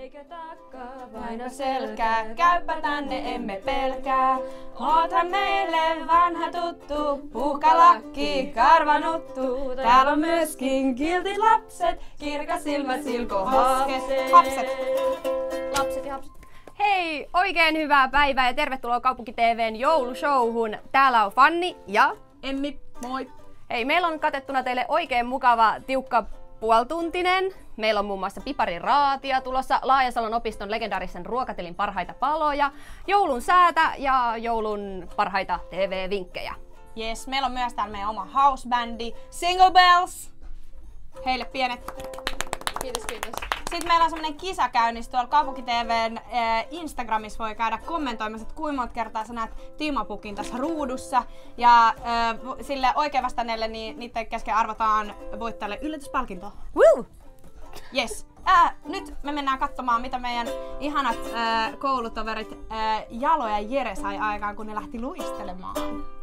Eikö takkaa vaino selkää, käypä tänne emme pelkää. Oothan meille vanha tuttu, puhkalakki, karvanuttu. Täällä on myöskin kiltit lapset, kirkas silmä silko hapset. Lapset ja hapset. Hei, oikein hyvää päivää ja tervetuloa Kaupunki TV:n joulushowhun. Täällä on Fanni ja Emmi, moi! Hei, meillä on katettuna teille oikein mukava, tiukka puoltuntinen. Meillä on muun muassa pipariraatia tulossa, Laajasalon opiston legendaarisen ruokatilin parhaita paloja, joulun säätä ja joulun parhaita TV-vinkkejä. Yes, meillä on myös täällä meidän oma housebändi, Single Bells. Heille pienet. Kiitos, kiitos. Sitten meillä on semmonen kisa käynnissä tuolla Kaupunki TV:n Instagramissa voi käydä kommentoimassa, että kuinka monta kertaa sä näet Timo Pukin tässä ruudussa. Ja sille oikein vastanneelle niin niiden kesken arvotaan voittajalle yllätyspalkintoa. Woo! Yes. Nyt me mennään katsomaan, mitä meidän ihanat koulutoverit Jalo ja Jere sai aikaan, kun ne lähti luistelemaan.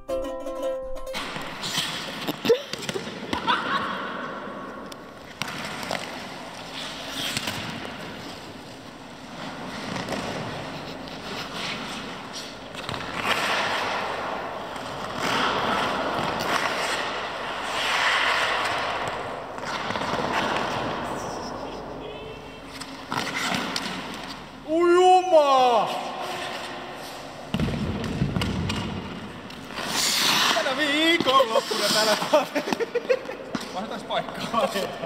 Ujuma! Tänä viikonloppuna täällä vaihdetaan paikkaa.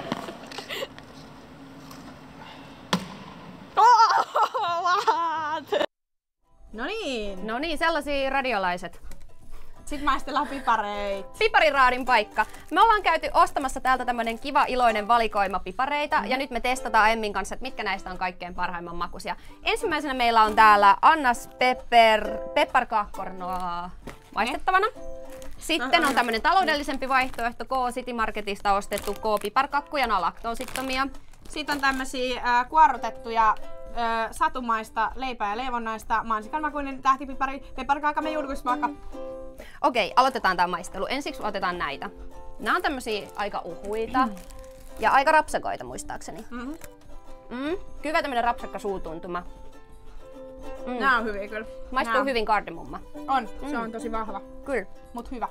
No niin, sellaisia radiolaiset. sit maistellaan pipareita. Pipariraadin paikka. Me ollaan käyty ostamassa täältä tämmönen kiva iloinen valikoima pipareita ja nyt me testataan Emmin kanssa, että mitkä näistä on kaikkein parhaimman makuisia. Ensimmäisenä meillä on täällä Annas pepparkaakkornoa maistettavana. Sitten on tämmönen taloudellisempi vaihtoehto K-City Marketista ostettu K-piparkakkuja, nämä on laktoosittomia. Sitten on tämmösiä kuorrutettuja satumaista leipää ja leivonnaista mansikanmakuinen tähtipipari, pepparkaakamme julkismaaka. Okei, aloitetaan tää maistelu. Ensiksi otetaan näitä. Nämä on tämmösiä aika uhuita ja aika rapsakoita muistaakseni. Kyllä tämmönen rapsakka suutuntuma. Nää on hyviä kyllä. Maistuu hyvin kardemumma. On, se on tosi vahva, Kyllä. mut hyvä.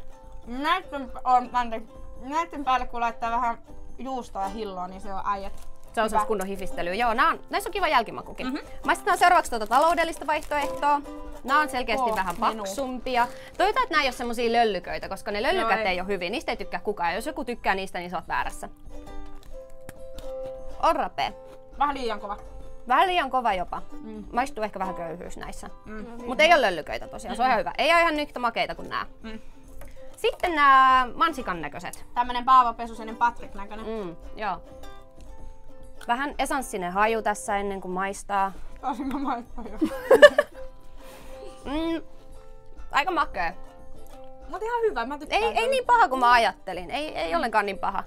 Näitten päälle kun laittaa vähän juustoa ja hilloa, niin se on äijät. Se on sellaista kunnon hifistelyä. Joo, näissä on kiva jälkimakukin. Maistetaan seuraavaksi tuota taloudellista vaihtoehtoa. Nämä on selkeästi vähän paksumpia. Toivotaan, että nämä ei ole semmosia löllyköitä, koska ne löllykät ei ole hyviä. Niistä ei tykkää kukaan. Ja jos joku tykkää niistä, niin sä oot väärässä. On rapea. Vähän liian kova. Vähän liian kova jopa. Maistuu ehkä vähän köyhyys näissä. Mutta ei ole löllyköitä tosiaan, se on ihan hyvä. Ei ole ihan yhtä makeita kuin nämä. Sitten nämä mansikan näköiset. Tämmönen Paavo Pesusen Patrick näköinen. Joo. Vähän esanssinen haju tässä ennen kuin maistaa. Tosin mä maistan jo. Aika makea. Mut ihan hyvä, mä tykkään. Ei niin paha kuin mä ajattelin. Ei ollenkaan niin paha.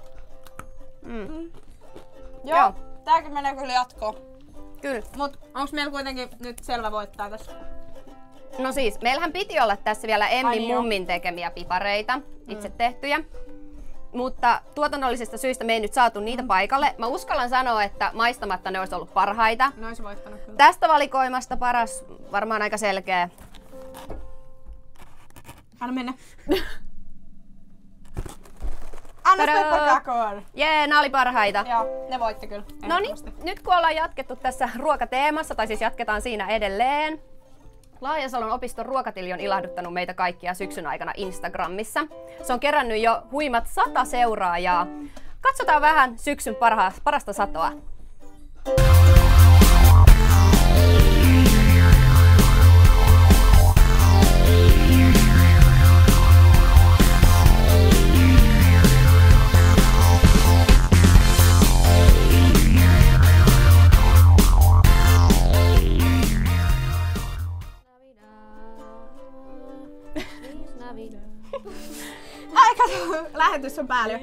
Joo, tääkin menee kyllä jatkoon. Kyllä. Mut onks meillä kuitenkin nyt selvä voittaja tässä? No siis, meillähän piti olla tässä vielä Emmin Ai joo. mummin tekemiä pipareita, itse tehtyjä. Mutta tuotannollisista syistä me ei nyt saatu niitä paikalle. Mä uskallan sanoa, että maistamatta ne olisi ollut parhaita. Ne ois voittanut kyllä. Tästä valikoimasta paras, varmaan aika selkeä. Anna mennä. Anna pepparkakor! Jee, nää oli parhaita. Joo, ne voitti kyllä. No niin, nyt kun ollaan jatkettu tässä ruokateemassa, tai siis jatketaan siinä edelleen. Laajasalon opiston ruokatili on ilahduttanut meitä kaikkia syksyn aikana Instagramissa. Se on kerännyt jo huimat 100 seuraajaa. Katsotaan vähän syksyn parasta satoa. lähetys on päällä.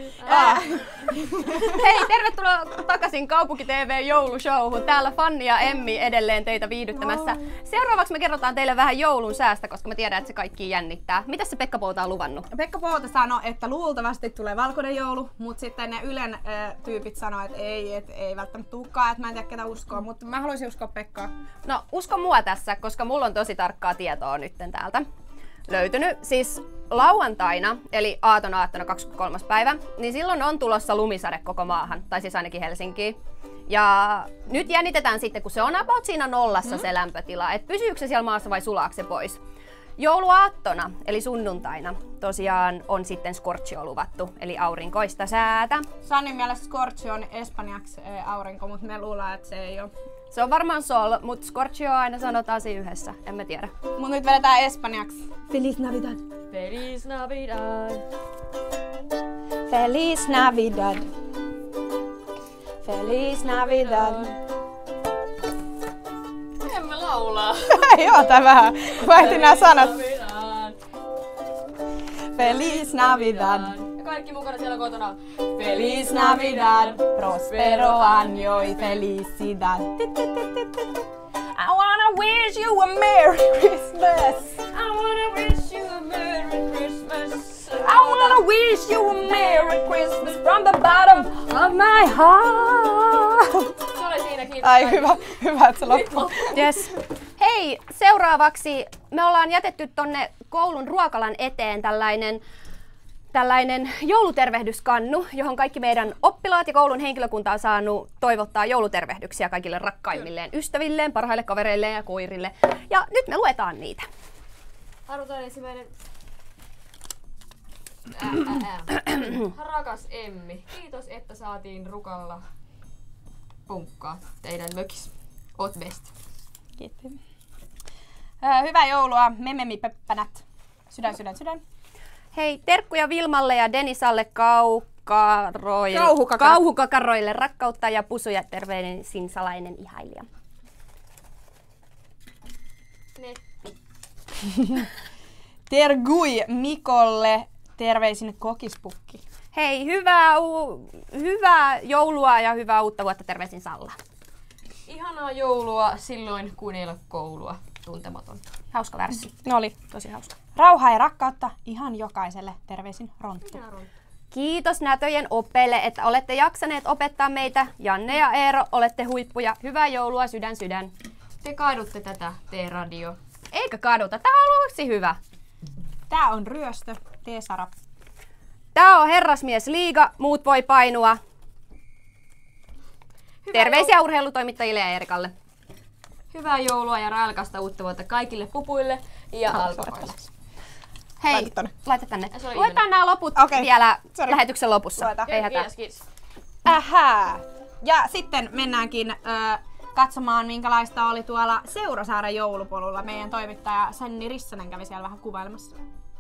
Hei, tervetuloa takaisin Kaupunki TV joulushowhun. Täällä Fanni ja Emmi edelleen teitä viihdyttämässä. Seuraavaksi me kerrotaan teille vähän joulun säästä, koska mä tiedän, että se kaikki jännittää. Mitä se Pekka Pouta on luvannut? Pekka Pouta sanoi, että luultavasti tulee valkoinen joulu, mutta sitten ne Ylen tyypit sanoi, että ei välttämättä tulekaan, että mä en tiedä ketä uskoa, mutta mä haluaisin uskoa Pekkaa. No, usko mua tässä, koska mulla on tosi tarkkaa tietoa nytten täältä löytynyt. Siis lauantaina, eli aattona 23. päivä, niin silloin on tulossa lumisade koko maahan, tai siis ainakin Helsinkiin. Ja nyt jännitetään sitten, kun se on about siinä nollassa se lämpötila, että pysyykö se siellä maassa vai sulaako se pois. Jouluaattona, eli sunnuntaina, tosiaan on sitten scorchio luvattu, eli aurinkoista säätä. Sannin mielestä scorchio on espanjaksi aurinko, mutta me luullaan, että se ei ole. Se on varmaan sol, mutta scorchio aina sanotaan siinä yhdessä, en mä tiedä. Mut nyt vedetään espanjaksi. Feliz Navidad. Feliz Navidad. Feliz Navidad. Feliz Navidad. En mä laulaa. Joo, tää vähän. Mä etin nää sanat. Feliz Navidad. Ja kaikki mukana siellä kotona. Feliz Navidad. Prospero año y felicidad. I wanna wish you a Merry Christmas. I wanna wish you a Merry Christmas. I wanna wish you a Merry Christmas from the bottom of my heart. Se oli siinä, kiitos. Ai hyvä, että se loppuu. Yes. Hei, seuraavaksi me ollaan jätetty tonne koulun ruokalan eteen tällainen joulutervehdyskannu, johon kaikki meidän oppilaat ja koulun henkilökunta on saanut toivottaa joulutervehdyksiä kaikille rakkaimmilleen ystävilleen, parhaille kavereilleen ja koirille. Ja nyt me luetaan niitä. Halutaan ensimmäinen. Rakas Emmi, kiitos, että saatiin rukalla punkkaa teidän mökis. Oot best. Kiitos. Hyvää joulua, mememipeppänät. Sydän. Hei, terkkuja Vilmalle ja Denisalle kauhukakaroille rakkautta ja pusuja, terveisin salainen ihailija. Netti. Tergui Mikolle, terveisin kokispukki. Hei, hyvää joulua ja hyvää uutta vuotta, terveisin Salla. Ihanaa joulua silloin, kun ei ole koulua. Tuntematon. Hauska värssi. No oli. Tosi hauska. Rauhaa ja rakkautta ihan jokaiselle, terveisin Ronttu. Kiitos nätöjen oppeille, että olette jaksaneet opettaa meitä. Janne ja Eero, olette huippuja. Hyvää joulua, sydän. Te kaadutte tätä T-radio. Eikä kaduta, tää on ollut hyvä. Tää on ryöstö, T-Sara. Tää on herrasmies liiga, muut voi painua. Terveisiä urheilutoimittajille ja Erikalle. Hyvää joulua ja railkasta uutta vuotta kaikille pupuille ja alkohoille. Hei, laita tänne. Se oli Luetaan nämä loput vielä lähetyksen lopussa. Luetaan. Ei hätää. Kiitos. Ähää. Ja sitten mennäänkin katsomaan, minkälaista oli tuolla Seurasaaren joulupolulla. Meidän toimittaja Sanni Rissanen kävi siellä vähän kuvailemassa.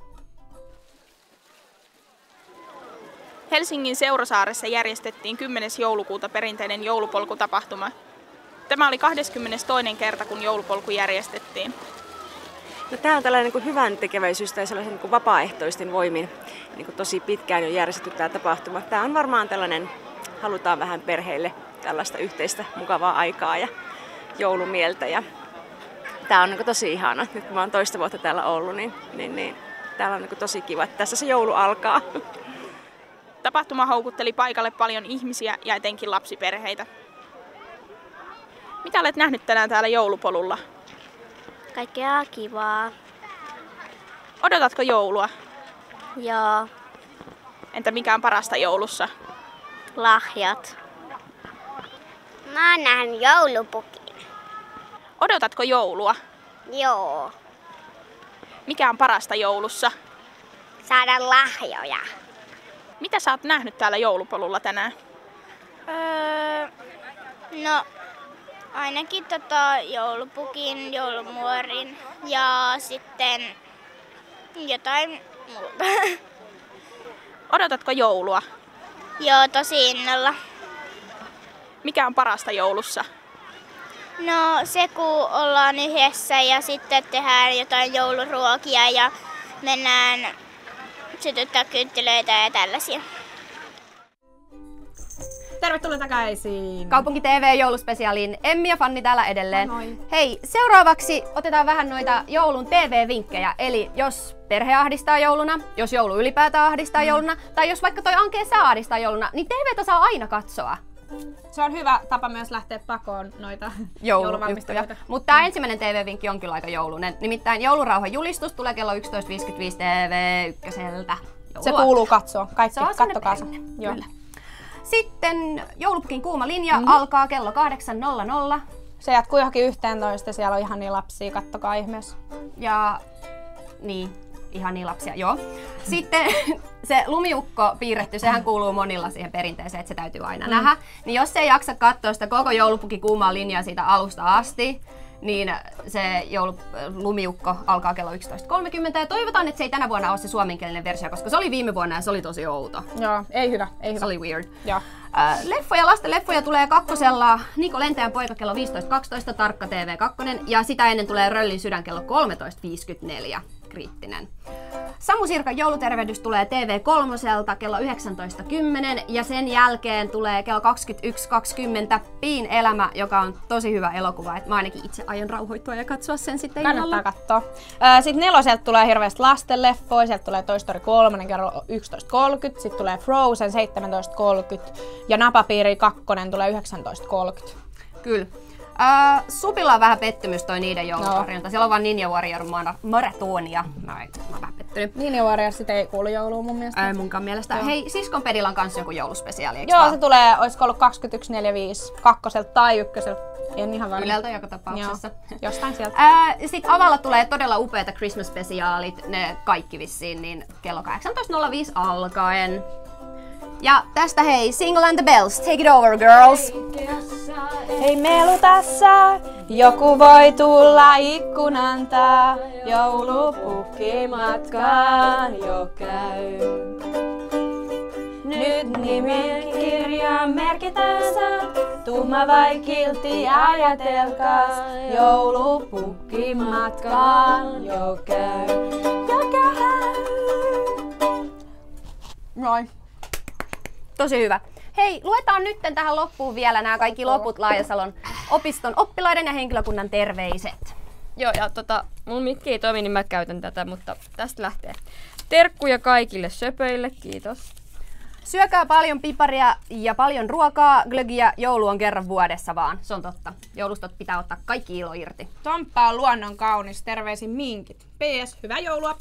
Helsingin Seurasaaressa järjestettiin 10. joulukuuta perinteinen joulupolkutapahtuma. Tämä oli 22. kerta, kun joulupolku järjestettiin. No, tämä on tällainen niin hyvän tekeväisyys tai sellaisen niin vapaaehtoisten voimin niin tosi pitkään jo järjestetty tämä tapahtuma. Tämä on varmaan tällainen, halutaan vähän perheille tällaista yhteistä mukavaa aikaa ja joulumieltä. Ja tämä on niin tosi ihana. Nyt kun mä oon toista vuotta täällä ollut, niin täällä on niin tosi kiva, että tässä se joulu alkaa. Tapahtuma houkutteli paikalle paljon ihmisiä ja etenkin lapsiperheitä. Mitä olet nähnyt tänään täällä joulupolulla? Kaikkea kivaa. Odotatko joulua? Joo. Entä mikä on parasta joulussa? Lahjat. Mä oon nähnyt joulupukin. Odotatko joulua? Joo. Mikä on parasta joulussa? Saada lahjoja. Mitä sä oot nähnyt täällä joulupolulla tänään? No, ainakin joulupukin, joulumuorin ja sitten jotain muuta. Odotatko joulua? Joo, tosi innolla. Mikä on parasta joulussa? No se, kun ollaan yhdessä ja sitten tehdään jotain jouluruokia ja mennään sytyttää kynttilöitä ja tällaisia. Tervetuloa takaisin. Kaupunki TV jouluspesiaaliin. Emmi ja Fanni täällä edelleen. Moi. Hei, seuraavaksi otetaan vähän noita joulun TV-vinkkejä. Eli jos perhe ahdistaa jouluna, jos joulu ylipäätään ahdistaa jouluna, tai jos vaikka toi ankea sää ahdistaa jouluna, niin TVtä saa aina katsoa. Se on hyvä tapa myös lähteä pakoon noita Jouluvalmisteluja. Mutta tämä ensimmäinen TV-vinkki on kyllä aika joulunen. Nimittäin joulurauhan julistus tulee kello 11.55 TV1. Se kuuluu katsoa. Kaikki, kattokaa se. Kyllä. Sitten joulupukin kuuma linja alkaa kello 8.00. Se jatkuu johonkin 11, siellä on ihania lapsia, kattokaa ihmeessä. Ja niin, ihania lapsia, joo. Sitten se lumiukko piirretty, sehän kuuluu monilla siihen perinteeseen, että se täytyy aina nähdä. Niin jos ei jaksa katsoa sitä koko joulupukin kuumaa linjaa siitä alusta asti, niin se lumiukko alkaa kello 11.30 ja toivotaan, että se ei tänä vuonna ole se suomenkielinen versio, koska se oli viime vuonna ja se oli tosi outo. Joo, ei hyvä. Se oli weird. Joo. Lastenleffoja tulee kakkosella Niko Lentäjän poika kello 15.12, Tarkka TV 2 ja sitä ennen tulee Röllin sydän kello 13.54, kriittinen. Samu Sirkan joulutervehdys tulee TV3 kello 19.10 ja sen jälkeen tulee kello 21.20 Piin elämä, joka on tosi hyvä elokuva. Et mä ainakin itse aion rauhoittua ja katsoa sen sitten kannattaa katsoa. Sitten 4 tulee hirveästi lastenleffoja, sieltä tulee Toy Story 3 kello 11.30, sitten tulee Frozen 17.30 ja Napapiiri 2 tulee 19.30. Kyllä. Supilla on vähän pettymys toi niiden joulutarjonta. Siellä on vaan Ninja Warrior maratonia. Mä oon vähän pettynyt. Ninja Warrior sit ei kuulu jouluun mun mielestä. Munkaan mielestä. Joo. Hei, Siskon Pedillä on kans joku jouluspesiaali, eikö Joo, vaan? se tulee, oisko ollut 21.45, 2 tai 1. En ihan varma. Yleltä joka tapauksessa. Joo, jostain sieltä. Sitten Avalla tulee todella upeita Christmas-spesiaalit, ne kaikki vissiin, niin kello 18.05 alkaen. Ja tästä hei, Single and the Bells, take it over girls! Hei melu tässä, joku voi tulla ikkunan taa, joulupukki matkaan jo käy. Nyt nimikirjaan merkitään sä, tuhma vai kiltti ajatelkaa, joulupukki matkaan jo käy. Jo käy. Noin. Tosi hyvä. Hei, luetaan nyt tähän loppuun vielä nämä kaikki loput Laajasalon opiston oppilaiden ja henkilökunnan terveiset. Joo, ja mun mikki ei toimi, niin mä käytän tätä, mutta tästä lähtee. Terkkuja kaikille söpöille, kiitos. Syökää paljon piparia ja paljon ruokaa, glögiä, joulu on kerran vuodessa vaan. Se on totta. Joulusta pitää ottaa kaikki ilo irti. Tomppa on luonnon kaunis, terveisin minkit. PS, hyvää joulua!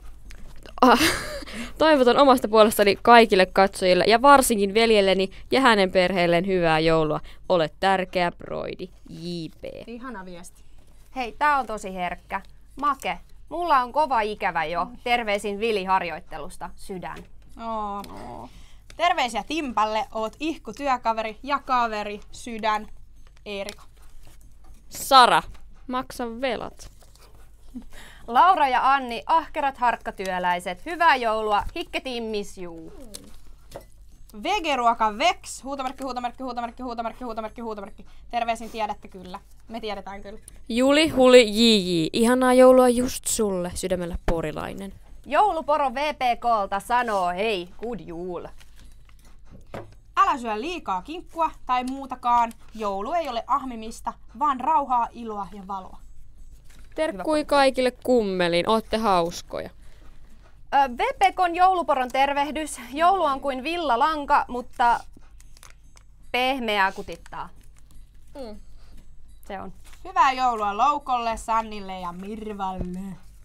Toivotan omasta puolestani kaikille katsojille ja varsinkin veljelleni ja hänen perheelleen hyvää joulua. Olet tärkeä, Broidi. JP. Ihana viesti. Hei, tää on tosi herkkä. Make, mulla on kova ikävä jo. Terveisin Vili harjoittelusta. Sydän. Terveisiä Timpalle, oot ihku työkaveri ja kaveri. Sydän. Eerika. Sara, maksa velat. Laura ja Anni, ahkerat harkkatyöläiset. Hyvää joulua. Hikketiin miss you. Vegeruoka Vex. Huutomerkki, huutomerkki, huutomerkki, huutomerkki, huutomerkki, huutomerkki. Terveisin tiedätte kyllä. Me tiedetään kyllä. Juli, Huli, JJ. Ihanaa joulua just sulle, sydämellä porilainen. Jouluporo VPKlta sanoo hei, good jul. Älä syö liikaa kinkkua tai muutakaan. Joulu ei ole ahmimista, vaan rauhaa, iloa ja valoa. Terkkui kaikille kummeliin, ootte hauskoja. VPKn jouluporon tervehdys. Joulu on kuin villalanka, mutta pehmeää kutittaa. Se on. Hyvää joulua Loukolle, Sannille ja Mirvalle.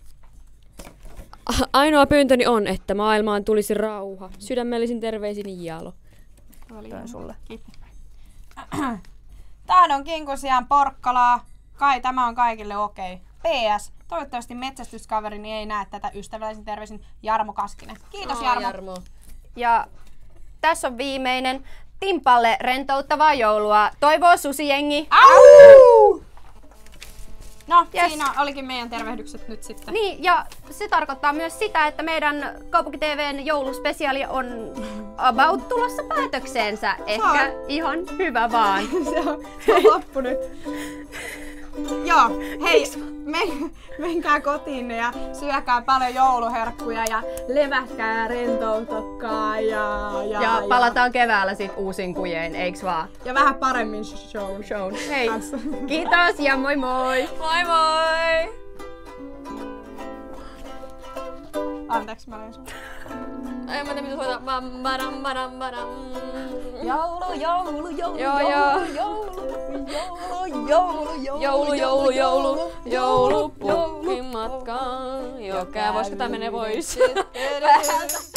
Ainoa pyyntöni on, että maailmaan tulisi rauha. Sydämellisin terveisin Jalo. Toin sulle. Kiitos. Tahdon kinkusiaan Porkkalaa. Kai tämä on kaikille okei. PS. Toivottavasti metsästyskaverini ei näe tätä. Ystävällisin terveisin Jarmo Kaskinen. Kiitos Jarmo. Ja tässä on viimeinen. Timpalle rentouttavaa joulua. Toivoo susijengi. Au! No, siinä olikin meidän tervehdykset nyt sitten. Niin, ja se tarkoittaa myös sitä, että meidän Kaupunki TV:n jouluspesiaali on about tulossa päätökseensä. Ehkä ihan hyvä vaan. Se on loppu nyt. Joo, hei, menkää kotiin ja syökää paljon jouluherkkuja ja levätkää ja rentoutukkaa ja palataan keväällä sit uusin kujein, eiks vaan? Ja vähän paremmin shown. Hei, kiitos ja moi moi! Moi moi! Anteeksi, mä olin sun. Ai, mä en tiedä, mitä soittaa. Badam. Joulu. Joulupukki matkaan. Joo, voisiko tää menee pois?